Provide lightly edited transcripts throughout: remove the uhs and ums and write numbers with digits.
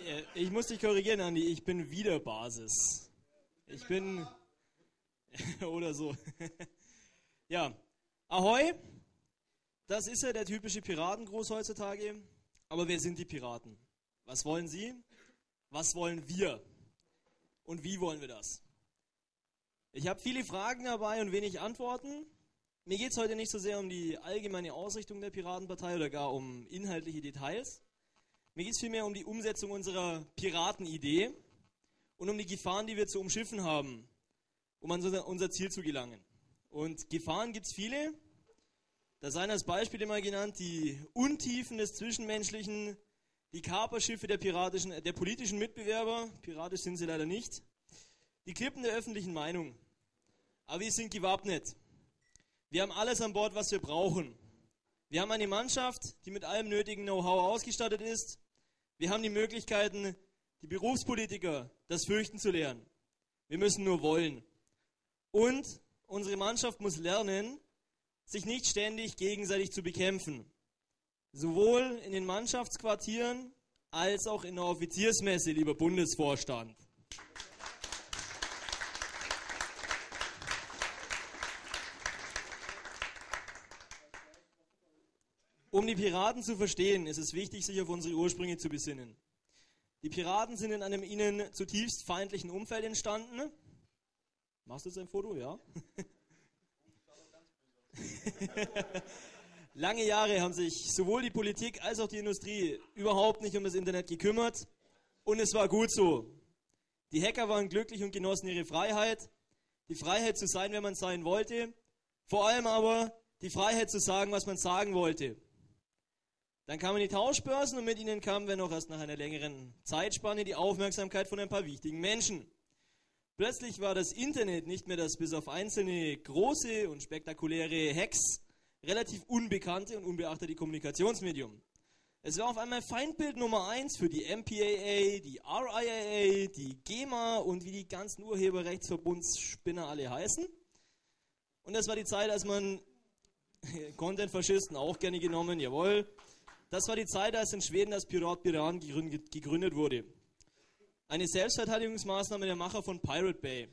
Ich muss dich korrigieren, Andi, ich bin wieder Basis. Ich bin... oder so. Ja, Ahoi, das ist ja der typische Piratengruß heutzutage. Aber wer sind die Piraten? Was wollen sie? Was wollen wir? Und wie wollen wir das? Ich habe viele Fragen dabei und wenig Antworten. Mir geht es heute nicht so sehr um die allgemeine Ausrichtung der Piratenpartei oder gar um inhaltliche Details. Mir geht es vielmehr um die Umsetzung unserer Piratenidee und um die Gefahren, die wir zu umschiffen haben, um an unser Ziel zu gelangen. Und Gefahren gibt es viele. Da seien als Beispiele mal genannt die Untiefen des Zwischenmenschlichen, die Kaperschiffe der politischen Mitbewerber, piratisch sind sie leider nicht, die Klippen der öffentlichen Meinung. Aber wir sind gewappnet. Wir haben alles an Bord, was wir brauchen. Wir haben eine Mannschaft, die mit allem nötigen Know-how ausgestattet ist. Wir haben die Möglichkeiten, die Berufspolitiker das Fürchten zu lernen. Wir müssen nur wollen. Und unsere Mannschaft muss lernen, sich nicht ständig gegenseitig zu bekämpfen. Sowohl in den Mannschaftsquartieren als auch in der Offiziersmesse, lieber Bundesvorstand. Um die Piraten zu verstehen, ist es wichtig, sich auf unsere Ursprünge zu besinnen. Die Piraten sind in einem ihnen zutiefst feindlichen Umfeld entstanden. Machst du jetzt ein Foto? Ja. Lange Jahre haben sich sowohl die Politik als auch die Industrie überhaupt nicht um das Internet gekümmert. Und es war gut so. Die Hacker waren glücklich und genossen ihre Freiheit. Die Freiheit zu sein, wer man sein wollte. Vor allem aber die Freiheit zu sagen, was man sagen wollte. Dann kamen die Tauschbörsen und mit ihnen kam, wenn auch erst nach einer längeren Zeitspanne, die Aufmerksamkeit von ein paar wichtigen Menschen. Plötzlich war das Internet nicht mehr das bis auf einzelne große und spektakuläre Hacks relativ unbekannte und unbeachtete Kommunikationsmedium. Es war auf einmal Feindbild Nummer 1 für die MPAA, die RIAA, die GEMA und wie die ganzen Urheberrechtsverbundsspinner alle heißen. Und das war die Zeit, als man Content-Faschisten auch gerne genommen, jawohl. Das war die Zeit, als in Schweden das Pirat Piran gegründet wurde. Eine Selbstverteidigungsmaßnahme der Macher von Pirate Bay.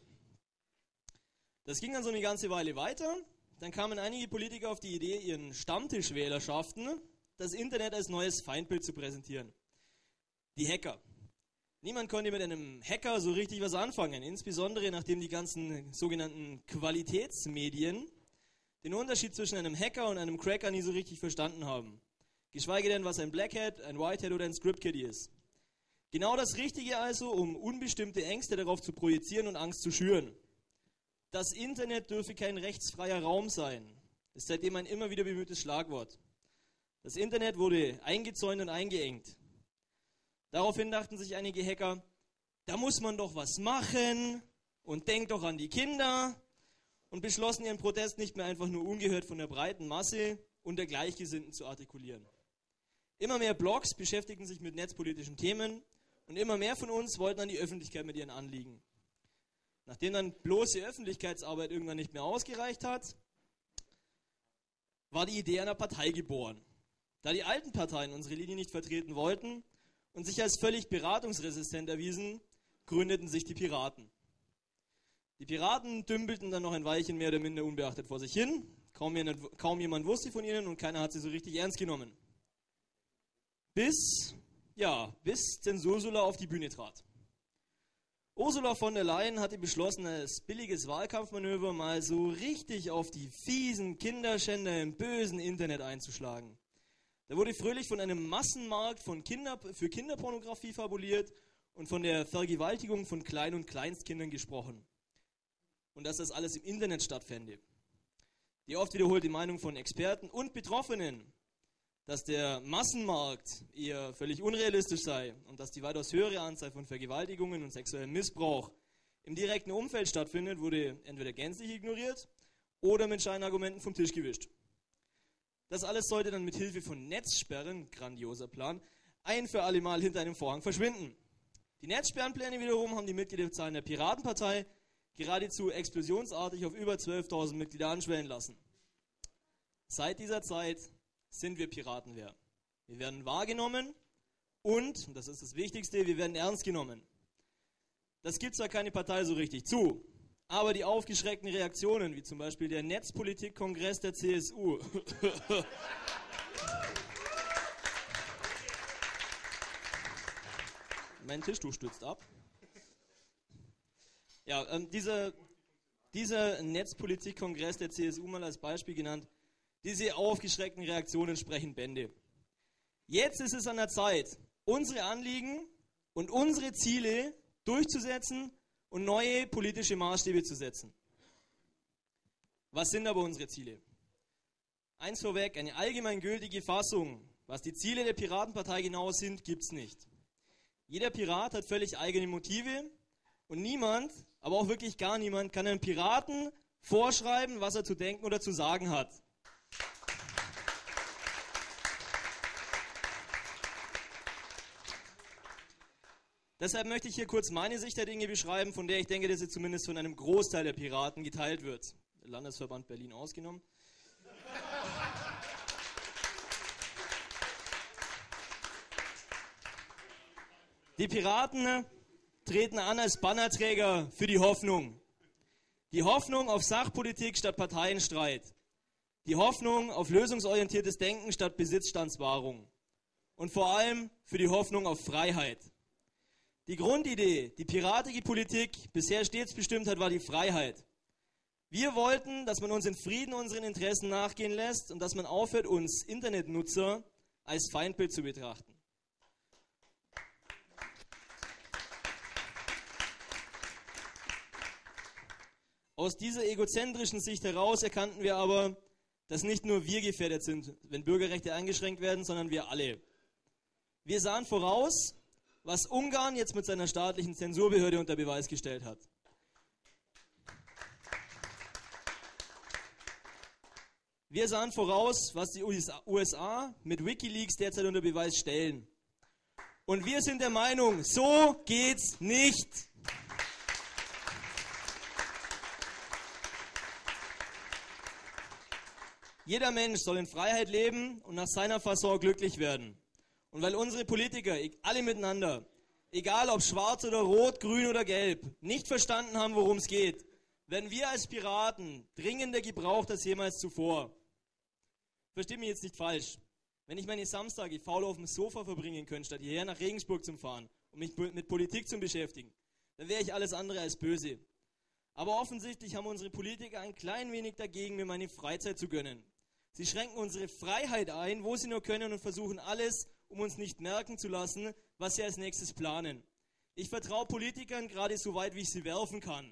Das ging dann so eine ganze Weile weiter. Dann kamen einige Politiker auf die Idee, ihren Stammtischwählerschaften das Internet als neues Feindbild zu präsentieren. Die Hacker. Niemand konnte mit einem Hacker so richtig was anfangen, insbesondere nachdem die ganzen sogenannten Qualitätsmedien den Unterschied zwischen einem Hacker und einem Cracker nie so richtig verstanden haben. Geschweige denn, was ein Blackhat, ein Whitehat oder ein Script-Kiddie ist. Genau das Richtige also, um unbestimmte Ängste darauf zu projizieren und Angst zu schüren. Das Internet dürfe kein rechtsfreier Raum sein. Das ist seitdem ein immer wieder bemühtes Schlagwort. Das Internet wurde eingezäunt und eingeengt. Daraufhin dachten sich einige Hacker, da muss man doch was machen und denkt doch an die Kinder und beschlossen ihren Protest nicht mehr einfach nur ungehört von der breiten Masse und der Gleichgesinnten zu artikulieren. Immer mehr Blogs beschäftigten sich mit netzpolitischen Themen und immer mehr von uns wollten an die Öffentlichkeit mit ihren Anliegen. Nachdem dann bloße Öffentlichkeitsarbeit irgendwann nicht mehr ausgereicht hat, war die Idee einer Partei geboren. Da die alten Parteien unsere Linie nicht vertreten wollten und sich als völlig beratungsresistent erwiesen, gründeten sich die Piraten. Die Piraten dümpelten dann noch ein Weilchen mehr oder minder unbeachtet vor sich hin. Kaum jemand wusste von ihnen und keiner hat sie so richtig ernst genommen. Bis Zensursula auf die Bühne trat. Ursula von der Leyen hatte beschlossen, als billiges Wahlkampfmanöver mal so richtig auf die fiesen Kinderschänder im bösen Internet einzuschlagen. Da wurde fröhlich von einem Massenmarkt für Kinderpornografie fabuliert und von der Vergewaltigung von Klein- und Kleinstkindern gesprochen. Und dass das alles im Internet stattfände. Die oft wiederholte Meinung von Experten und Betroffenen, dass der Massenmarkt eher völlig unrealistisch sei und dass die weitaus höhere Anzahl von Vergewaltigungen und sexuellem Missbrauch im direkten Umfeld stattfindet, wurde entweder gänzlich ignoriert oder mit Scheinargumenten vom Tisch gewischt. Das alles sollte dann mit Hilfe von Netzsperren, grandioser Plan, ein für alle Mal hinter einem Vorhang verschwinden. Die Netzsperrenpläne wiederum haben die Mitgliederzahlen der Piratenpartei geradezu explosionsartig auf über 12.000 Mitglieder anschwellen lassen. Seit dieser Zeit sind wir Piratenwehr. Wir werden wahrgenommen und das ist das Wichtigste, wir werden ernst genommen. Das gibt zwar keine Partei so richtig zu, aber die aufgeschreckten Reaktionen, wie zum Beispiel der Netzpolitik-Kongress der CSU, mein Tischtuch stürzt ab. Ja, dieser Netzpolitik-Kongress der CSU mal als Beispiel genannt, diese aufgeschreckten Reaktionen sprechen Bände. Jetzt ist es an der Zeit, unsere Anliegen und unsere Ziele durchzusetzen und neue politische Maßstäbe zu setzen. Was sind aber unsere Ziele? Eins vorweg, eine allgemeingültige Fassung, was die Ziele der Piratenpartei genau sind, gibt es nicht. Jeder Pirat hat völlig eigene Motive und niemand, aber auch wirklich gar niemand, kann einem Piraten vorschreiben, was er zu denken oder zu sagen hat. Deshalb möchte ich hier kurz meine Sicht der Dinge beschreiben, von der ich denke, dass sie zumindest von einem Großteil der Piraten geteilt wird. Der Landesverband Berlin ausgenommen. Die Piraten treten an als Bannerträger für die Hoffnung. Die Hoffnung auf Sachpolitik statt Parteienstreit. Die Hoffnung auf lösungsorientiertes Denken statt Besitzstandswahrung. Und vor allem für die Hoffnung auf Freiheit. Die Grundidee, die piratische Politik bisher stets bestimmt hat, war die Freiheit. Wir wollten, dass man uns in Frieden unseren Interessen nachgehen lässt und dass man aufhört, uns Internetnutzer als Feindbild zu betrachten. Aus dieser egozentrischen Sicht heraus erkannten wir aber, dass nicht nur wir gefährdet sind, wenn Bürgerrechte eingeschränkt werden, sondern wir alle. Wir sahen voraus, was Ungarn jetzt mit seiner staatlichen Zensurbehörde unter Beweis gestellt hat. Wir sahen voraus, was die USA mit WikiLeaks derzeit unter Beweis stellen. Und wir sind der Meinung, so geht's nicht. Jeder Mensch soll in Freiheit leben und nach seiner Fasson glücklich werden. Und weil unsere Politiker, alle miteinander, egal ob schwarz oder rot, grün oder gelb, nicht verstanden haben, worum es geht, werden wir als Piraten dringender gebraucht als jemals zuvor. Versteht mich jetzt nicht falsch. Wenn ich meine Samstage faul auf dem Sofa verbringen könnte, statt hierher nach Regensburg zu fahren, um mich mit Politik zu beschäftigen, dann wäre ich alles andere als böse. Aber offensichtlich haben unsere Politiker ein klein wenig dagegen, mir meine Freizeit zu gönnen. Sie schränken unsere Freiheit ein, wo sie nur können und versuchen alles, um uns nicht merken zu lassen, was sie als nächstes planen. Ich vertraue Politikern gerade so weit, wie ich sie werfen kann.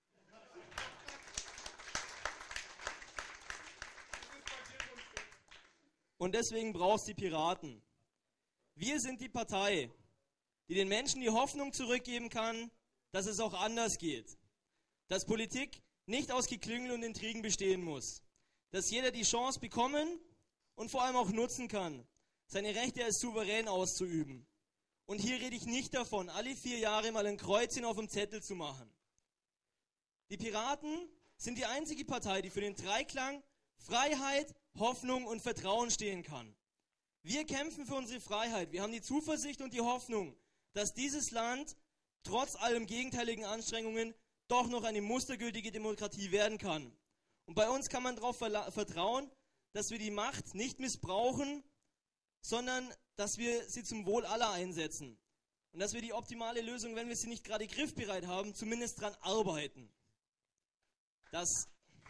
Und deswegen braucht es die Piraten. Wir sind die Partei, die den Menschen die Hoffnung zurückgeben kann, dass es auch anders geht. Dass Politik nicht aus Geklüngel und Intrigen bestehen muss. Dass jeder die Chance bekommen und vor allem auch nutzen kann, seine Rechte als Souverän auszuüben. Und hier rede ich nicht davon, alle 4 Jahre mal ein Kreuzchen auf dem Zettel zu machen. Die Piraten sind die einzige Partei, die für den Dreiklang Freiheit, Hoffnung und Vertrauen stehen kann. Wir kämpfen für unsere Freiheit. Wir haben die Zuversicht und die Hoffnung, dass dieses Land trotz allem gegenteiligen Anstrengungen doch noch eine mustergültige Demokratie werden kann. Und bei uns kann man darauf vertrauen, dass wir die Macht nicht missbrauchen, sondern dass wir sie zum Wohl aller einsetzen. Und dass wir die optimale Lösung, wenn wir sie nicht gerade griffbereit haben, zumindest daran arbeiten. Das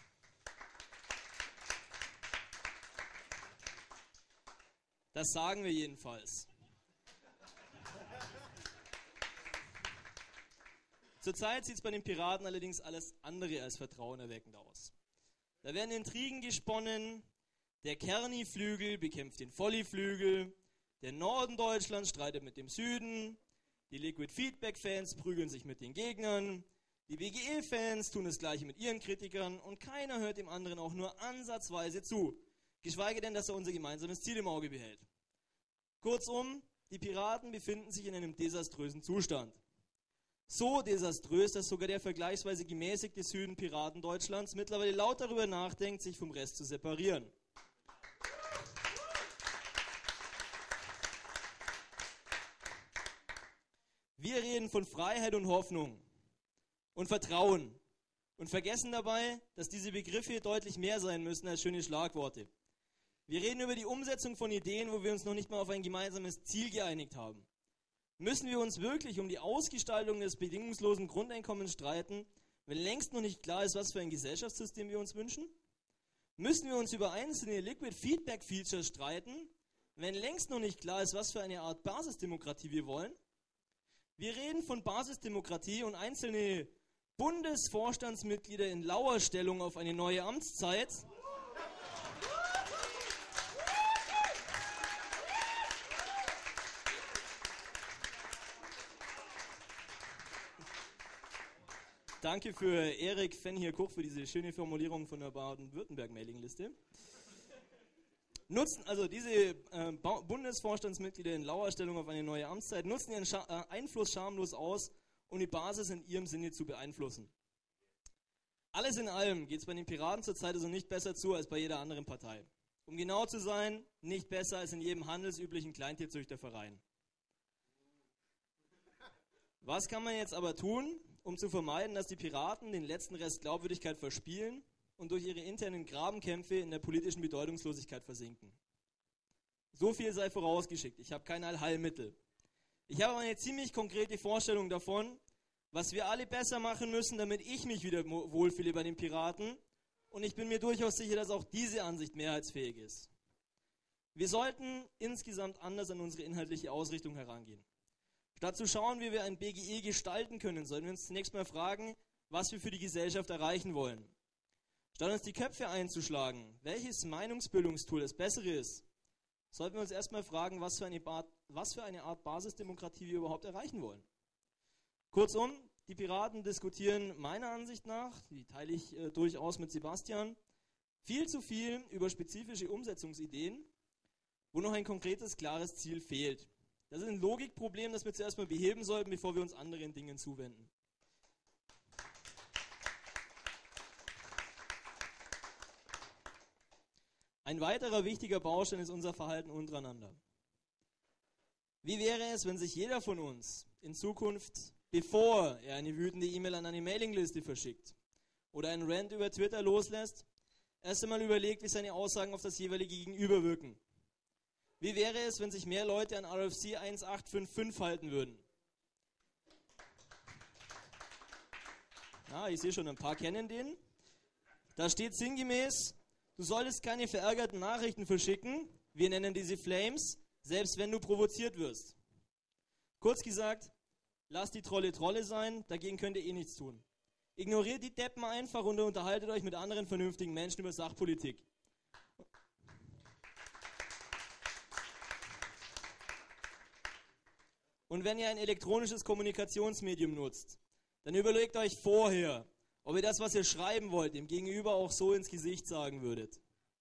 sagen wir jedenfalls. Zurzeit sieht es bei den Piraten allerdings alles andere als vertrauenerweckend aus. Da werden Intrigen gesponnen, der Kerni-Flügel bekämpft den Volli-Flügel, der Norden Deutschlands streitet mit dem Süden, die Liquid-Feedback-Fans prügeln sich mit den Gegnern, die WGE-Fans tun das Gleiche mit ihren Kritikern und keiner hört dem anderen auch nur ansatzweise zu, geschweige denn, dass er unser gemeinsames Ziel im Auge behält. Kurzum, die Piraten befinden sich in einem desaströsen Zustand. So desaströs, dass sogar der vergleichsweise gemäßigte Süden Piraten Deutschlands mittlerweile laut darüber nachdenkt, sich vom Rest zu separieren. Wir reden von Freiheit und Hoffnung und Vertrauen und vergessen dabei, dass diese Begriffe deutlich mehr sein müssen als schöne Schlagworte. Wir reden über die Umsetzung von Ideen, wo wir uns noch nicht mal auf ein gemeinsames Ziel geeinigt haben. Müssen wir uns wirklich um die Ausgestaltung des bedingungslosen Grundeinkommens streiten, wenn längst noch nicht klar ist, was für ein Gesellschaftssystem wir uns wünschen? Müssen wir uns über einzelne Liquid Feedback Features streiten, wenn längst noch nicht klar ist, was für eine Art Basisdemokratie wir wollen? Wir reden von Basisdemokratie und einzelne Bundesvorstandsmitglieder in Lauerstellung auf eine neue Amtszeit. Danke für Erik Fenhier-Koch für diese schöne Formulierung von der Baden-Württemberg-Mailingliste. Nutzen also diese Bundesvorstandsmitglieder in Lauerstellung auf eine neue Amtszeit, nutzen ihren Einfluss schamlos aus, um die Basis in ihrem Sinne zu beeinflussen. Alles in allem geht es bei den Piraten zurzeit also nicht besser zu als bei jeder anderen Partei. Um genau zu sein, nicht besser als in jedem handelsüblichen Kleintierzüchterverein. Was kann man jetzt aber tun, um zu vermeiden, dass die Piraten den letzten Rest Glaubwürdigkeit verspielen und durch ihre internen Grabenkämpfe in der politischen Bedeutungslosigkeit versinken? So viel sei vorausgeschickt, ich habe kein Allheilmittel. Ich habe eine ziemlich konkrete Vorstellung davon, was wir alle besser machen müssen, damit ich mich wieder wohlfühle bei den Piraten. Und ich bin mir durchaus sicher, dass auch diese Ansicht mehrheitsfähig ist. Wir sollten insgesamt anders an unsere inhaltliche Ausrichtung herangehen. Statt zu schauen, wie wir ein BGE gestalten können, sollten wir uns zunächst mal fragen, was wir für die Gesellschaft erreichen wollen. Statt uns die Köpfe einzuschlagen, welches Meinungsbildungstool das bessere ist, sollten wir uns erstmal fragen, was für eine Art Basisdemokratie wir überhaupt erreichen wollen. Kurzum, die Piraten diskutieren meiner Ansicht nach, die teile ich durchaus mit Sebastian, viel zu viel über spezifische Umsetzungsideen, wo noch ein konkretes, klares Ziel fehlt. Das ist ein Logikproblem, das wir zuerst mal beheben sollten, bevor wir uns anderen Dingen zuwenden. Ein weiterer wichtiger Baustein ist unser Verhalten untereinander. Wie wäre es, wenn sich jeder von uns in Zukunft, bevor er eine wütende E-Mail an eine Mailingliste verschickt oder einen Rant über Twitter loslässt, erst einmal überlegt, wie seine Aussagen auf das jeweilige Gegenüber wirken? Wie wäre es, wenn sich mehr Leute an RFC 1855 halten würden? Ja, ich sehe schon, ein paar kennen den. Da steht sinngemäß, du solltest keine verärgerten Nachrichten verschicken, wir nennen diese Flames, selbst wenn du provoziert wirst. Kurz gesagt, lasst die Trolle Trolle sein, dagegen könnt ihr eh nichts tun. Ignoriert die Deppen einfach und unterhaltet euch mit anderen vernünftigen Menschen über Sachpolitik. Und wenn ihr ein elektronisches Kommunikationsmedium nutzt, dann überlegt euch vorher, ob ihr das, was ihr schreiben wollt, dem Gegenüber auch so ins Gesicht sagen würdet.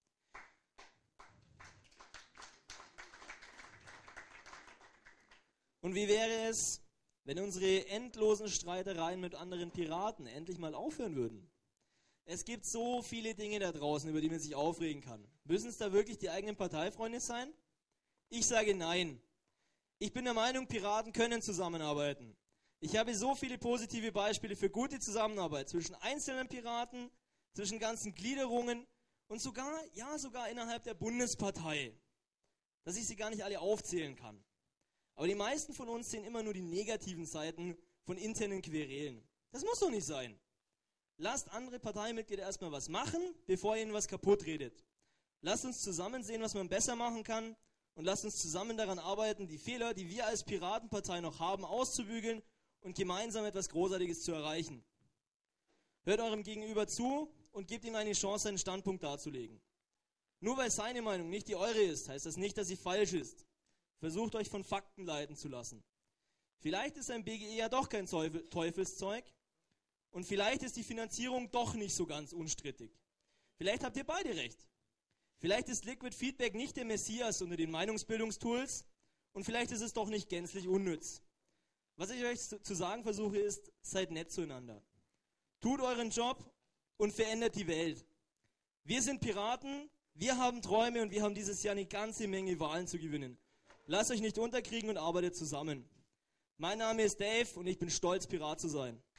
Und wie wäre es, wenn unsere endlosen Streitereien mit anderen Piraten endlich mal aufhören würden? Es gibt so viele Dinge da draußen, über die man sich aufregen kann. Müssen es da wirklich die eigenen Parteifreunde sein? Ich sage nein. Ich bin der Meinung, Piraten können zusammenarbeiten. Ich habe so viele positive Beispiele für gute Zusammenarbeit zwischen einzelnen Piraten, zwischen ganzen Gliederungen und sogar innerhalb der Bundespartei, dass ich sie gar nicht alle aufzählen kann. Aber die meisten von uns sehen immer nur die negativen Seiten von internen Querelen. Das muss doch nicht sein. Lasst andere Parteimitglieder erstmal was machen, bevor ihr ihnen was kaputt redet. Lasst uns zusammen sehen, was man besser machen kann. Und lasst uns zusammen daran arbeiten, die Fehler, die wir als Piratenpartei noch haben, auszubügeln und gemeinsam etwas Großartiges zu erreichen. Hört eurem Gegenüber zu und gebt ihm eine Chance, seinen Standpunkt darzulegen. Nur weil seine Meinung nicht die eure ist, heißt das nicht, dass sie falsch ist. Versucht euch von Fakten leiten zu lassen. Vielleicht ist ein BGE ja doch kein Teufelszeug und vielleicht ist die Finanzierung doch nicht so ganz unstrittig. Vielleicht habt ihr beide recht. Vielleicht ist Liquid Feedback nicht der Messias unter den Meinungsbildungstools und vielleicht ist es doch nicht gänzlich unnütz. Was ich euch zu sagen versuche ist, seid nett zueinander. Tut euren Job und verändert die Welt. Wir sind Piraten, wir haben Träume und wir haben dieses Jahr eine ganze Menge Wahlen zu gewinnen. Lasst euch nicht unterkriegen und arbeitet zusammen. Mein Name ist Dave und ich bin stolz, Pirat zu sein.